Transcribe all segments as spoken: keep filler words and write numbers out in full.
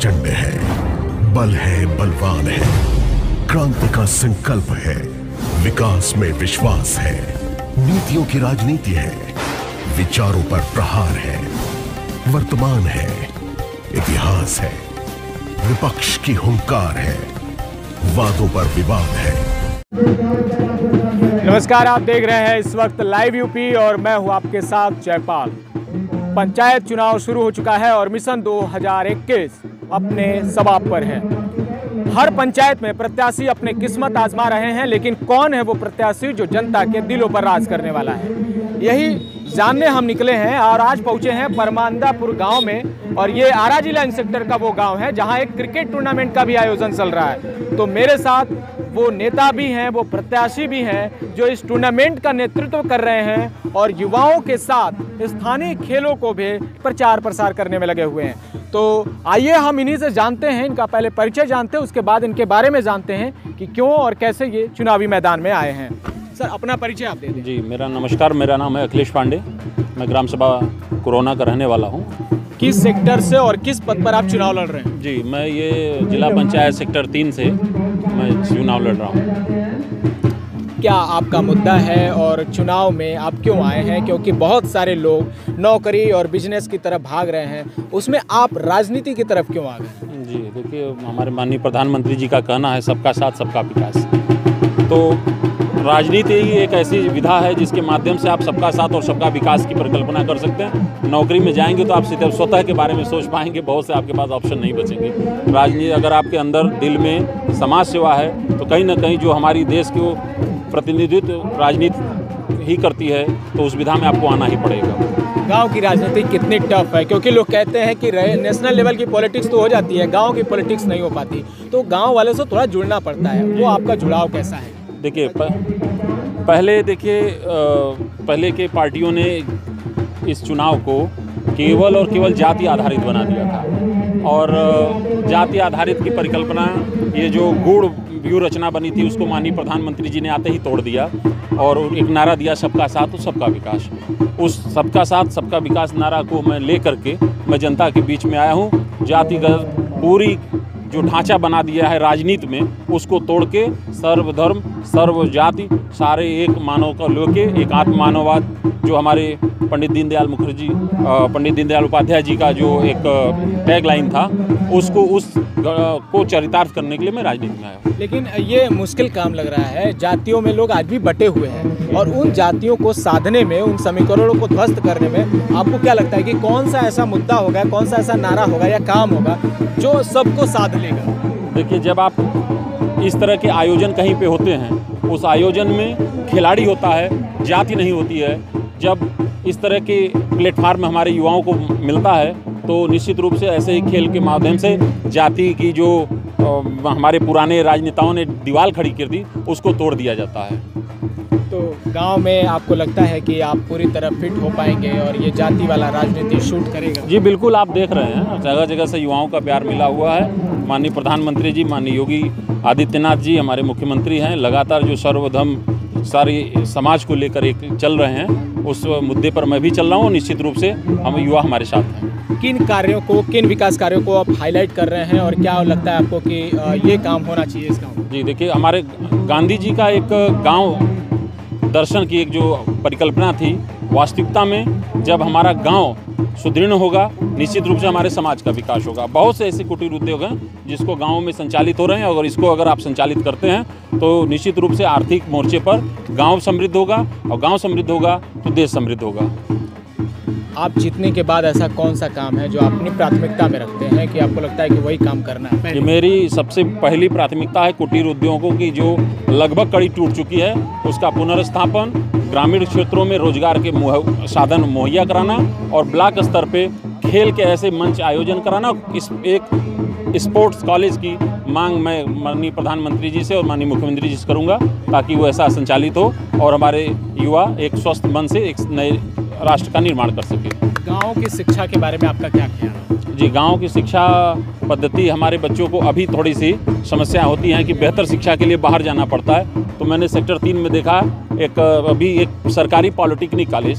प्रचंड है, बल है, बलवान है, क्रांति का संकल्प है, विकास में विश्वास है, नीतियों की राजनीति है, विचारों पर प्रहार है, वर्तमान है, इतिहास है, विपक्ष की हुंकार है, वादों पर विवाद है। नमस्कार, आप देख रहे हैं इस वक्त लाइव यूपी और मैं हूं आपके साथ जयपाल। पंचायत चुनाव शुरू हो चुका है और मिशन दो हज़ार इक्कीस अपने समाप्त पर है। हर पंचायत में प्रत्याशी अपने किस्मत आजमा रहे हैं, लेकिन कौन है वो प्रत्याशी जो जनता के दिलों पर राज करने वाला है, यही जानने हम निकले हैं। और आज पहुंचे हैं परमानंदापुर गांव में, और ये आरा जिला इंस्पेक्टर का वो गांव है जहां एक क्रिकेट टूर्नामेंट का भी आयोजन चल रहा है। तो मेरे साथ वो नेता भी हैं, वो प्रत्याशी भी हैं जो इस टूर्नामेंट का नेतृत्व कर रहे हैं और युवाओं के साथ स्थानीय खेलों को भी प्रचार प्रसार करने में लगे हुए हैं। तो आइए हम इन्हीं से जानते हैं, इनका पहले परिचय जानते हैं, उसके बाद इनके बारे में जानते हैं कि क्यों और कैसे ये चुनावी मैदान में आए हैं। सर, अपना परिचय आप दे दें। जी, मेरा नमस्कार, मेरा नाम है अखिलेश पांडे, मैं ग्राम सभा कोरोना का रहने वाला हूँ। किस सेक्टर से और किस पद पर आप चुनाव लड़ रहे हैं? जी, मैं ये जिला पंचायत सेक्टर तीन से मैं चुनाव लड़ रहा हूँ। क्या आपका मुद्दा है और चुनाव में आप क्यों आए हैं? क्योंकि बहुत सारे लोग नौकरी और बिजनेस की तरफ भाग रहे हैं, उसमें आप राजनीति की तरफ क्यों आ गए? जी, देखिए, हमारे माननीय प्रधानमंत्री जी का कहना है सबका साथ सबका विकास। तो राजनीति ही एक ऐसी विधा है जिसके माध्यम से आप सबका साथ और सबका विकास की परिकल्पना कर सकते हैं। नौकरी में जाएंगे तो आप सिर्फ स्वतः के बारे में सोच पाएंगे, बहुत से आपके पास ऑप्शन नहीं बचेंगे। राजनीति अगर आपके अंदर दिल में समाज सेवा है तो कहीं ना कहीं जो हमारी देश को प्रतिनिधित्व राजनीति ही करती है, तो उस विधा में आपको आना ही पड़ेगा। गांव की राजनीति कितनी टफ है, क्योंकि लोग कहते हैं कि नेशनल लेवल की पॉलिटिक्स तो हो जाती है, गांव की पॉलिटिक्स नहीं हो पाती, तो गांव वाले से थोड़ा जुड़ना पड़ता है। वो आपका जुड़ाव कैसा है? देखिए, पहले देखिए पहले के पार्टियों ने इस चुनाव को केवल और केवल जाति आधारित बना दिया था, और जाति आधारित की परिकल्पना, ये जो गूढ़ व्यूह रचना बनी थी, उसको माननीय प्रधानमंत्री जी ने आते ही तोड़ दिया और एक नारा दिया, सबका साथ और सबका विकास। उस सबका साथ सबका विकास नारा को मैं ले करके मैं जनता के बीच में आया हूँ। जातिगत पूरी जो ढांचा बना दिया है राजनीति में, उसको तोड़ के सर्वधर्म सर्व जाति सारे एक मानव का लेके एक आत्म मानववाद, जो हमारे पंडित दीनदयाल मुखर्जी पंडित दीनदयाल उपाध्याय जी का जो एक टैग लाइन था, उसको उस को चरितार्थ करने के लिए मैं राजनीति में आया हूँ। लेकिन ये मुश्किल काम लग रहा है, जातियों में लोग आज भी बटे हुए हैं, और उन जातियों को साधने में, उन समीकरणों को ध्वस्त करने में आपको क्या लगता है कि कौन सा ऐसा मुद्दा होगा, कौन सा ऐसा नारा होगा या काम होगा जो सबको साध लेगा? देखिए, जब आप इस तरह के आयोजन कहीं पे होते हैं, उस आयोजन में खिलाड़ी होता है, जाति नहीं होती है। जब इस तरह के प्लेटफार्म हमारे युवाओं को मिलता है, तो निश्चित रूप से ऐसे ही खेल के माध्यम से जाति की जो आ, हमारे पुराने राजनेताओं ने दीवार खड़ी कर दी, उसको तोड़ दिया जाता है। तो गांव में आपको लगता है कि आप पूरी तरह फिट हो पाएंगे और ये जाति वाला राजनीति शूट करेगा? जी बिल्कुल, आप देख रहे हैं जगह जगह से युवाओं का प्यार मिला हुआ है। माननीय प्रधानमंत्री जी, माननीय योगी आदित्यनाथ जी हमारे मुख्यमंत्री हैं, लगातार जो सर्वधर्म सारी समाज को लेकर एक चल रहे हैं, उस मुद्दे पर मैं भी चल रहा हूँ। निश्चित रूप से हम युवा हमारे साथ हैं। किन कार्यों को, किन विकास कार्यों को आप हाईलाइट कर रहे हैं, और क्या लगता है आपको कि ये काम होना चाहिए इस गाँव? जी देखिए, हमारे गांधी जी का एक गांव दर्शन की एक जो परिकल्पना थी, वास्तविकता में जब हमारा गांव सुदृढ़ होगा, निश्चित रूप से हमारे समाज का विकास होगा। बहुत से ऐसे कुटीर उद्योग हैं जिसको गाँव में संचालित हो रहे हैं, अगर इसको अगर आप संचालित करते हैं तो निश्चित रूप से आर्थिक मोर्चे पर गाँव समृद्ध होगा, और गाँव समृद्ध होगा तो देश समृद्ध होगा। आप जीतने के बाद ऐसा कौन सा काम है जो अपनी प्राथमिकता में रखते हैं कि आपको लगता है कि वही काम करना है? ये मेरी सबसे पहली प्राथमिकता है कुटीर उद्योगों की जो लगभग कड़ी टूट चुकी है, उसका पुनर्स्थापन, ग्रामीण क्षेत्रों में रोजगार के साधन मुहैया कराना, और ब्लॉक स्तर पे खेल के ऐसे मंच आयोजन कराना। इस एक स्पोर्ट्स कॉलेज की मांग मैं माननीय प्रधानमंत्री जी से और माननीय मुख्यमंत्री जी से करूँगा, ताकि वो ऐसा संचालित हो और हमारे युवा एक स्वस्थ मन से एक नए राष्ट्र का निर्माण कर सके। गाँव की शिक्षा के बारे में आपका क्या ख्याल है? जी, गांव की शिक्षा पद्धति, हमारे बच्चों को अभी थोड़ी सी समस्या होती हैं कि बेहतर शिक्षा के लिए बाहर जाना पड़ता है। तो मैंने सेक्टर तीन में देखा, एक अभी एक सरकारी पॉलिटेक्निक कॉलेज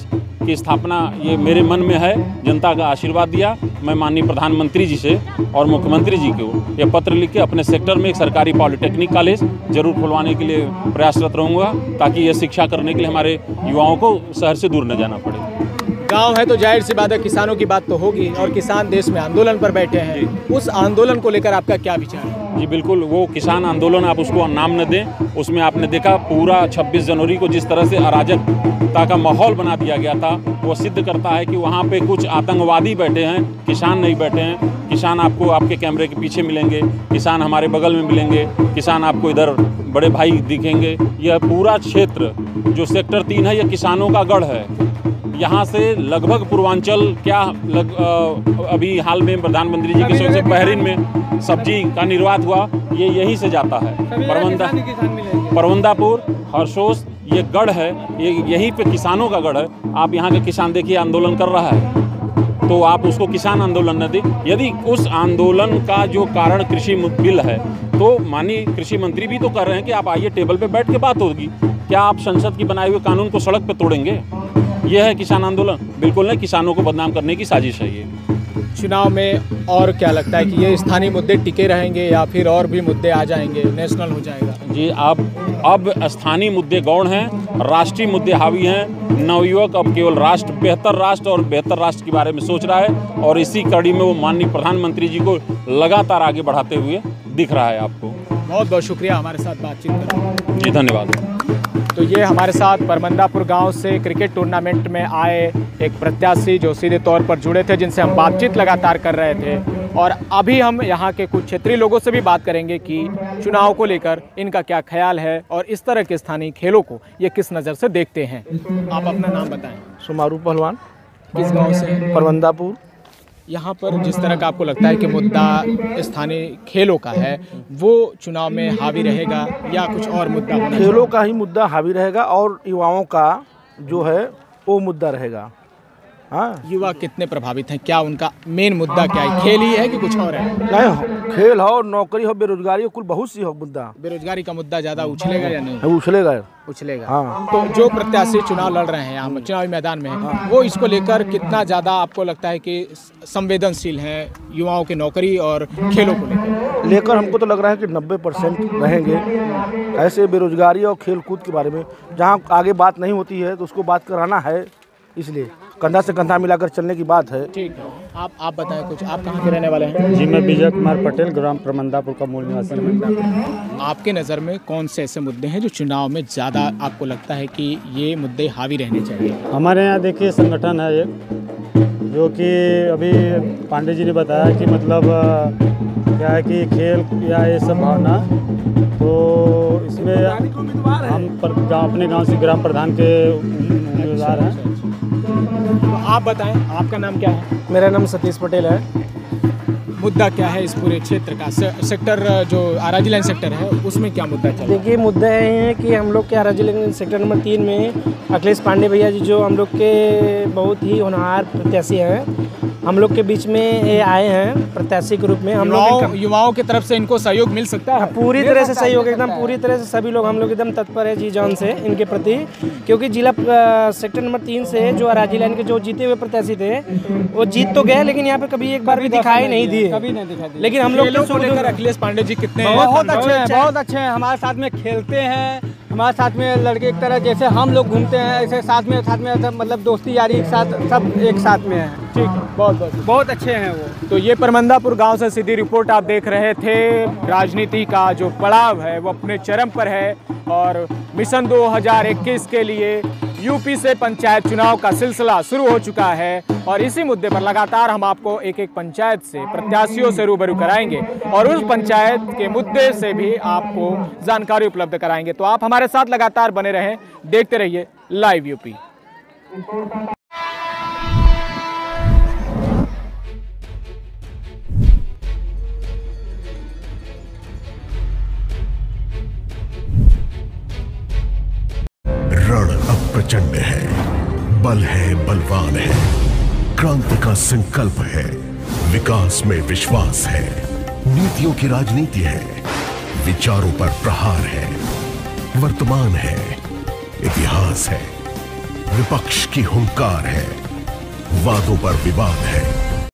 की स्थापना ये मेरे मन में है। जनता का आशीर्वाद दिया, मैं माननीय प्रधानमंत्री जी से और मुख्यमंत्री जी को यह पत्र लिख के अपने सेक्टर में एक सरकारी पॉलिटेक्निक कॉलेज जरूर खुलवाने के लिए प्रयासरत रहूँगा, ताकि यह शिक्षा करने के लिए हमारे युवाओं को शहर से दूर न जाना पड़े। गांव है तो जाहिर सी बात है किसानों की बात तो होगी, और किसान देश में आंदोलन पर बैठे हैं। उस आंदोलन को लेकर आपका क्या विचार है? जी बिल्कुल, वो किसान आंदोलन आप उसको नाम न दें। उसमें आपने देखा पूरा छब्बीस जनवरी को जिस तरह से अराजकता का माहौल बना दिया गया था, वो सिद्ध करता है कि वहाँ पे कुछ आतंकवादी बैठे हैं, किसान नहीं बैठे हैं। किसान आपको आपके कैमरे के पीछे मिलेंगे, किसान हमारे बगल में मिलेंगे, किसान आपको इधर बड़े भाई दिखेंगे। यह पूरा क्षेत्र जो सेक्टर तीन है, यह किसानों का गढ़ है। यहाँ से लगभग पूर्वांचल क्या लग, आ, अभी हाल में प्रधानमंत्री जी के से बहरीन में सब्जी का निर्यात हुआ, ये यहीं से जाता है। परवंदा परवंदापुर, हर्षोस, ये गढ़ है, ये यहीं पे किसानों का गढ़ है। आप यहाँ के किसान देखिए आंदोलन कर रहा है, तो आप उसको किसान आंदोलन न दें। यदि उस आंदोलन का जो कारण कृषि बिल है, तो माननीय कृषि मंत्री भी तो कर रहे हैं कि आप आइए टेबल पे बैठ के बात होगी। क्या आप संसद की बनाए हुए कानून को सड़क पे तोड़ेंगे? यह है किसान आंदोलन? बिल्कुल नहीं, किसानों को बदनाम करने की साजिश है ये। चुनाव में और क्या लगता है कि ये स्थानीय मुद्दे टिके रहेंगे या फिर और भी मुद्दे आ जाएंगे, नेशनल हो जाएगा? जी, अब अब स्थानीय मुद्दे गौण हैं, राष्ट्रीय मुद्दे हावी हैं। नवयुवक अब केवल राष्ट्र, बेहतर राष्ट्र और बेहतर राष्ट्र के बारे में सोच रहा है, और इसी कड़ी में वो माननीय प्रधानमंत्री जी को लगातार आगे बढ़ाते हुए दिख रहा है आपको। बहुत बहुत शुक्रिया हमारे साथ बातचीत करने। जी धन्यवाद। तो ये हमारे साथ परमंदापुर गांव से क्रिकेट टूर्नामेंट में आए एक प्रत्याशी जो सीधे तौर पर जुड़े थे, जिनसे हम बातचीत लगातार कर रहे थे। और अभी हम यहाँ के कुछ क्षेत्रीय लोगों से भी बात करेंगे कि चुनाव को लेकर इनका क्या ख्याल है और इस तरह के स्थानीय खेलों को ये किस नज़र से देखते हैं। आप अपना नाम बताएं। सुमारू पहलवान। किस गाँव से? परवंदापुर। यहाँ पर जिस तरह का आपको लगता है कि मुद्दा स्थानीय खेलों का है, वो चुनाव में हावी रहेगा या कुछ और मुद्दा होना? खेलों का ही मुद्दा हावी रहेगा और युवाओं का जो है वो मुद्दा रहेगा। हाँ, युवा कितने प्रभावित हैं? क्या उनका मेन मुद्दा क्या है? खेल ही है कि कुछ और है? नहीं, खेल हो, नौकरी हो, बेरोजगारी हो, कुल बहुत सी हो मुद्दा। बेरोजगारी का मुद्दा ज़्यादा उछलेगा या नहीं? उछलेगा उछलेगा। हाँ। तो जो प्रत्याशी चुनाव लड़ रहे हैं यहाँ चुनावी मैदान में, हाँ, वो इसको लेकर कितना ज़्यादा आपको लगता है कि संवेदनशील हैं युवाओं की नौकरी और खेलों को लेकर? लेकर हमको तो लग रहा है कि नब्बे परसेंट रहेंगे। ऐसे बेरोजगारी और खेल कूद के बारे में जहाँ आगे बात नहीं होती है तो उसको बात कराना है, इसलिए कंधा से कंधा मिलाकर चलने की बात है। ठीक है, आप आप बताएं कुछ, आप कहाँ के रहने वाले हैं? जी, मैं विजय कुमार पटेल, ग्राम परमंदापुर का मूल निवासी हूँ। आपके नज़र में कौन से ऐसे मुद्दे हैं जो चुनाव में ज़्यादा आपको लगता है कि ये मुद्दे हावी रहने चाहिए? हमारे यहाँ देखिए संगठन है एक, जो कि अभी पांडे जी ने बताया कि मतलब क्या है कि खेल या ये सब भावना, तो इसमें हम पर, अपने गाँव से ग्राम प्रधान के उम्मीदवार हैं। तो आप बताएं, आपका नाम क्या है? मेरा नाम सतीश पटेल है। मुद्दा क्या है इस पूरे क्षेत्र का? से, सेक्टर जो आराजी लाइन सेक्टर है उसमें क्या मुद्दा चल रहा है? देखिए, मुद्दा ये है कि हम लोग के आराजी लाइन सेक्टर नंबर तीन में अखिलेश पांडे भैया जी जो हम लोग के बहुत ही होनहार प्रत्याशी हैं, हम लोग के बीच में ये आए हैं प्रत्याशी के रूप में। हम लोग युवाओं की तरफ से इनको सहयोग मिल सकता है? पूरी तरह से सहयोग, एकदम पूरी तरह से सभी लोग हम लोग एकदम तत्पर है जी जान से इनके प्रति, क्योंकि जिला सेक्टर नंबर तीन से जो आराजी लाइन के जो जीते हुए प्रत्याशी थे वो जीत तो गए, लेकिन यहाँ पे कभी एक बार भी दिखाई नहीं दिए, कभी नहीं दिखाई। लेकिन हम लोग को लेकर अखिलेश पांडे जी कितने बहुत अच्छे हैं, बहुत अच्छे हैं। हमारे साथ में खेलते हैं, हमारे साथ में लड़के की तरह जैसे हम लोग घूमते हैं ऐसे साथ में साथ में मतलब दोस्ती यारी एक साथ सब एक साथ में है। ठीक, बहुत बहुत बहुत अच्छे हैं वो। तो ये परमंदापुर गांव से सीधी रिपोर्ट आप देख रहे थे। राजनीति का जो पड़ाव है वो अपने चरम पर है और मिशन दो हज़ार इक्कीस के लिए यूपी से पंचायत चुनाव का सिलसिला शुरू हो चुका है और इसी मुद्दे पर लगातार हम आपको एक एक पंचायत से प्रत्याशियों से रूबरू कराएंगे और उस पंचायत के मुद्दे से भी आपको जानकारी उपलब्ध कराएंगे। तो आप हमारे साथ लगातार बने रहें, देखते रहिए लाइव यूपी। रण अब प्रचंड है, बल है, बलवान है, क्रांति का संकल्प है, विकास में विश्वास है, नीतियों की राजनीति है, विचारों पर प्रहार है, वर्तमान है, इतिहास है, विपक्ष की हुंकार है, वादों पर विवाद है,